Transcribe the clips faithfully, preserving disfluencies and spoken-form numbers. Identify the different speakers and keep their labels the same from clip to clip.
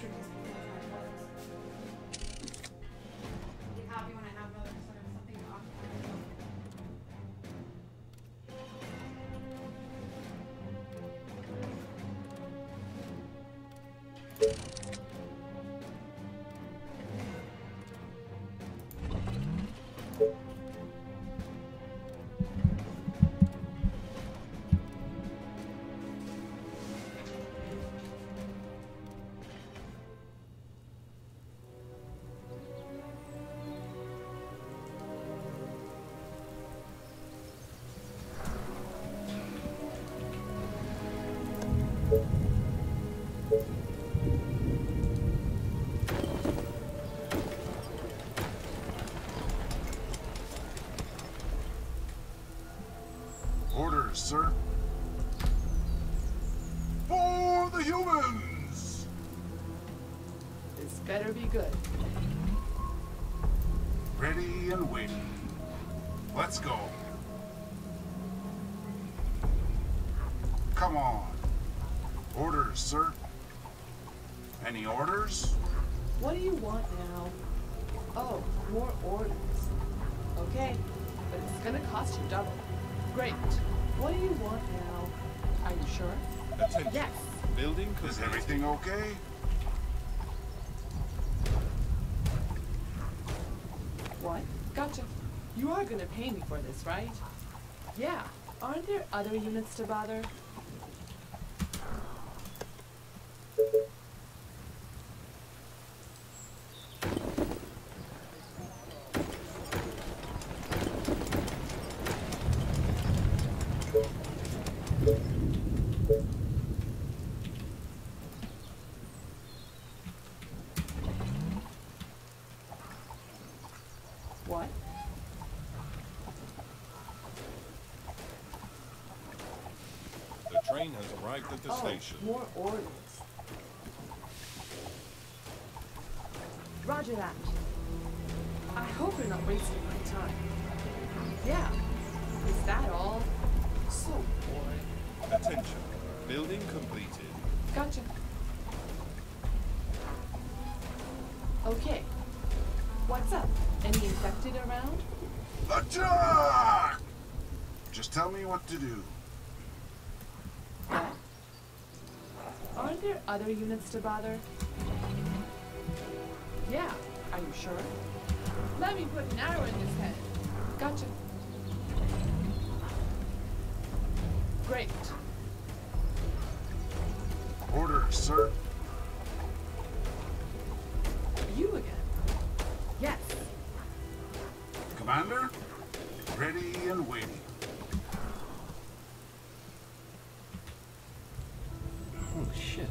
Speaker 1: captured these people in my parts. Be happy when I have another sort of something to occupy myself.
Speaker 2: Orders, sir. For the humans!
Speaker 3: This better be good.
Speaker 2: Ready and waiting. Let's go. Come on. Orders, sir. Any orders?
Speaker 3: What do you want now? Oh, more orders. Okay, but it's gonna cost you double. Great. What do you want now? Are you sure?
Speaker 4: Attention.
Speaker 3: Yes.
Speaker 4: Building
Speaker 2: Is
Speaker 4: complete.
Speaker 2: everything okay?
Speaker 3: What? Gotcha. You are gonna pay me for this, right? Yeah. Aren't there other units to bother? What?
Speaker 4: The train has arrived at the
Speaker 3: Oh,
Speaker 4: station.
Speaker 3: more orders. Roger that. I hope you're not wasting my time. Yeah. Is that all? So boring.
Speaker 4: Attention. Building completed.
Speaker 3: Gotcha. Okay. What's up? Any infected around?
Speaker 2: Attack! Just tell me what to do.
Speaker 3: What? Aren't there other units to bother? Yeah. Are you sure? Let me put an arrow in his head. Gotcha. Great.
Speaker 2: Orders, sir.
Speaker 3: You again? Yes.
Speaker 2: Commander? Ready and waiting.
Speaker 5: Holy shit.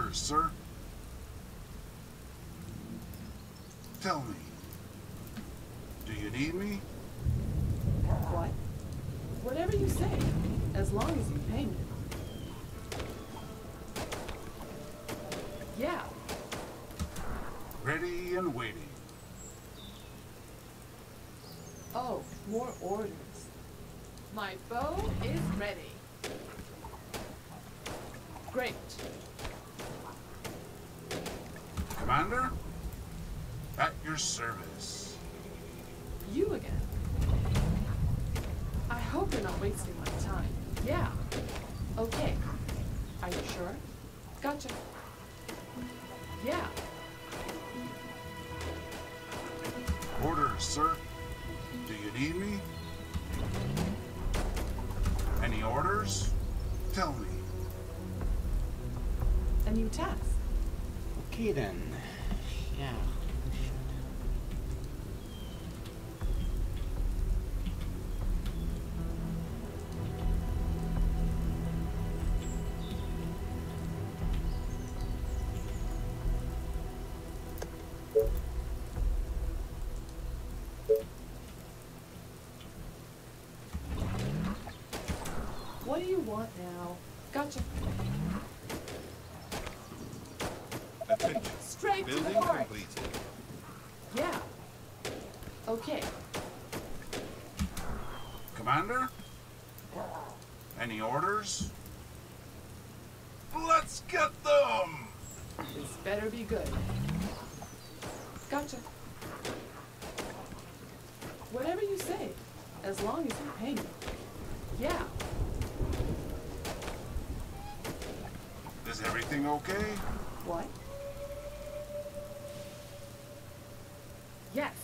Speaker 2: Orders, sir. Tell me. Do you need me?
Speaker 3: What? Whatever you say, as long as you pay me. Yeah.
Speaker 2: Ready and waiting.
Speaker 3: Oh, more orders. My bow is ready. Great.
Speaker 2: Commander? At your service.
Speaker 3: You again. I hope you're not wasting my time. Yeah. Okay. Are you sure? Gotcha. Yeah.
Speaker 2: Orders, sir. Do you need me? Any orders? Tell me.
Speaker 3: A new task.
Speaker 5: Okay then. Yeah. Shit.
Speaker 3: What do you want now? Gotcha.
Speaker 4: Attention.
Speaker 3: Straight to the
Speaker 4: Building
Speaker 3: heart.
Speaker 4: completed.
Speaker 3: Yeah. Okay.
Speaker 2: Commander? Any orders? Let's get them!
Speaker 3: This better be good. Gotcha. Whatever you say, as long as you pay me. Yeah.
Speaker 2: Is everything okay?
Speaker 3: What? Yes.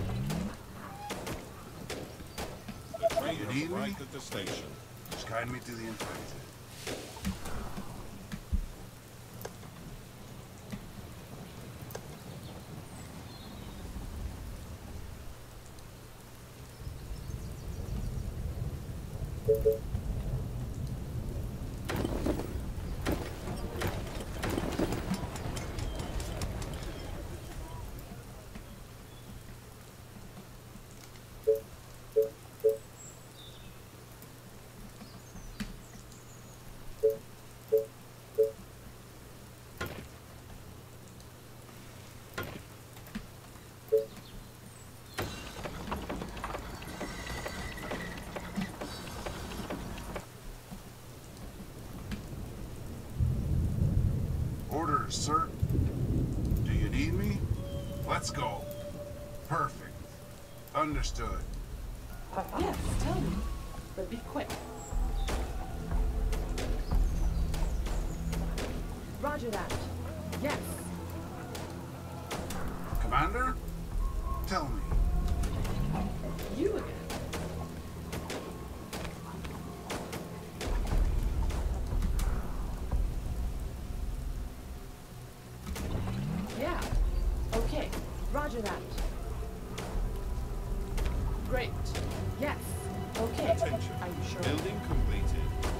Speaker 4: The train
Speaker 2: You
Speaker 4: has
Speaker 2: need me?
Speaker 4: arrived at the station.
Speaker 2: Just guide me to the infected. Orders, sir. Do you need me? Let's go. Perfect. Understood.
Speaker 3: Yes, tell me. But be quick. Roger that. Yes.
Speaker 2: Commander? Tell me.
Speaker 3: You again. Yeah. Okay. Roger that. Great. Yes. Okay.
Speaker 4: Attention.
Speaker 3: Are you sure?
Speaker 4: Building completed.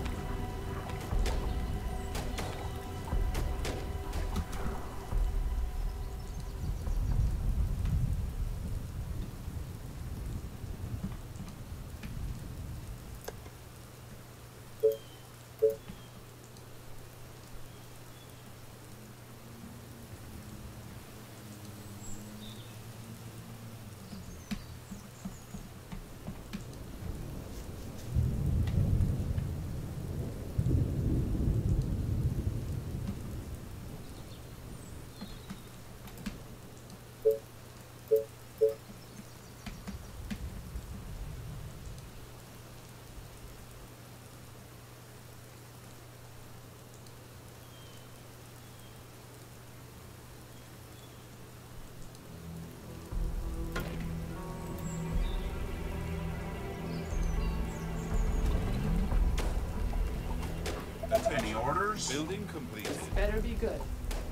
Speaker 2: Any orders?
Speaker 4: Building completed.
Speaker 3: This better be good.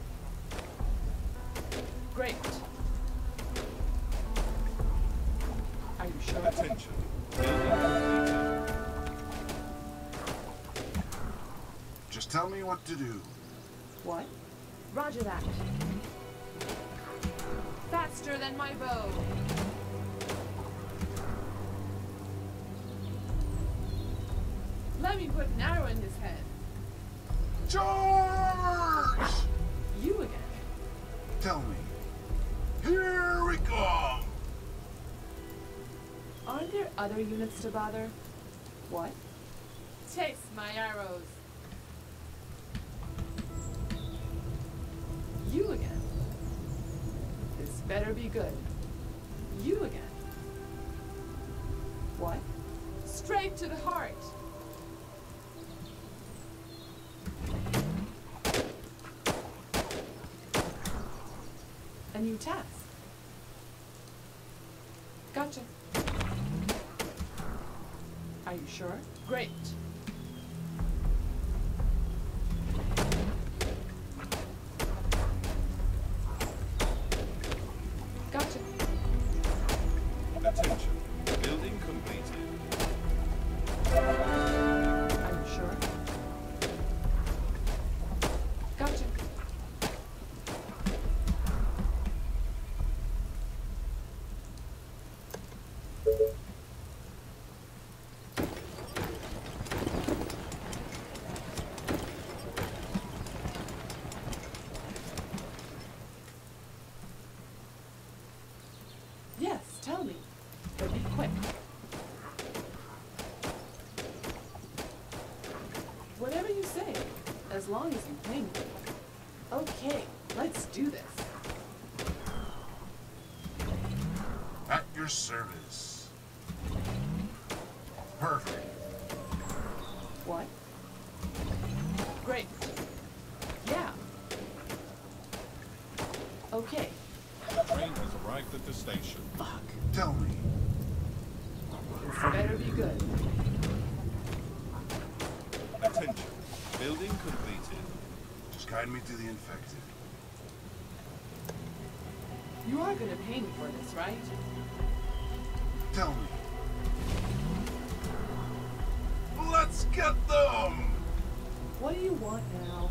Speaker 3: Great. Are you sure?
Speaker 4: Attention. Building completed.
Speaker 2: Just tell me what to do.
Speaker 3: What? Roger that. Faster than my bow. Let me put an arrow in his head.
Speaker 2: Charge!
Speaker 3: You again.
Speaker 2: Tell me. Here we come!
Speaker 3: Aren't there other units to bother? What? Taste my arrows. You again. This better be good. You again. What? Straight to the heart. A new task. Gotcha. Are you sure? Great. Gotcha.
Speaker 4: Attention. Building completed.
Speaker 3: Are you sure? Gotcha. Yes, tell me. But be quick. Whatever you say, as long as you pay me. Okay, let's do this.
Speaker 2: At your service. Perfect.
Speaker 3: What? Great. Yeah. Okay.
Speaker 4: The train has arrived at the station.
Speaker 5: Fuck.
Speaker 2: Tell me.
Speaker 3: This better be good.
Speaker 4: Attention. Building completed.
Speaker 2: Just guide me to the infected.
Speaker 3: You are gonna pay me for this, right?
Speaker 2: Tell me. Let's get them!
Speaker 3: What do you want now?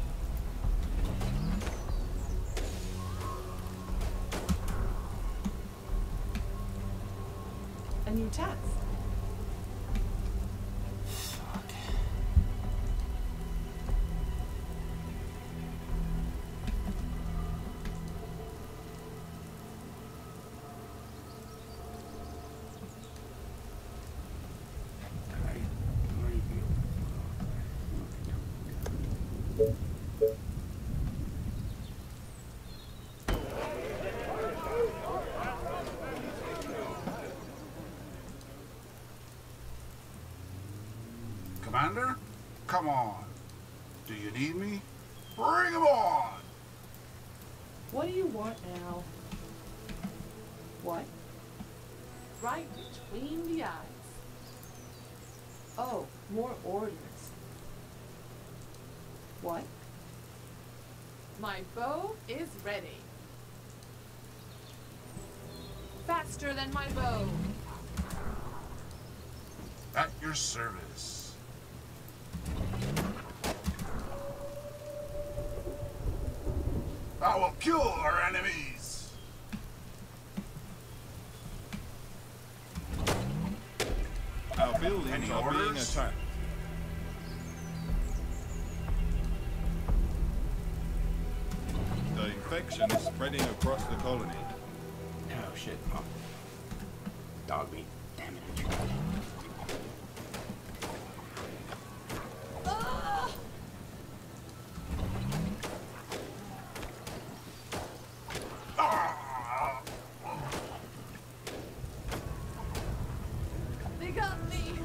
Speaker 3: A new task.
Speaker 5: Fuck.
Speaker 2: Commander? Come on. Do you need me? Bring 'em on!
Speaker 3: What do you want now? What? Right between the eyes. Oh, more orders. What? My bow is ready. Faster than my bow.
Speaker 2: At your service. I will kill our enemies!
Speaker 4: Our buildings
Speaker 2: Any
Speaker 4: are being
Speaker 2: orders?
Speaker 4: attacked. The infection is spreading across the colony.
Speaker 5: Oh shit. Oh. Dog meat. Damn it.
Speaker 2: Ah!
Speaker 3: They got me.